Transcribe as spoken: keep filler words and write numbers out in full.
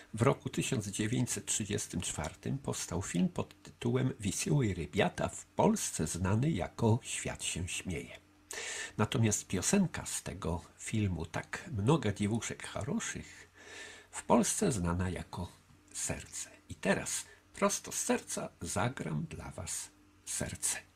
W roku tysiąc dziewięćset trzydziestym czwartym powstał film pod tytułem Wisielые ребята, w Polsce znany jako Świat się śmieje. Natomiast piosenka z tego filmu, tak mnoga dziewuszek charoszych, w Polsce znana jako Serce. I teraz prosto z serca zagram dla was Serce.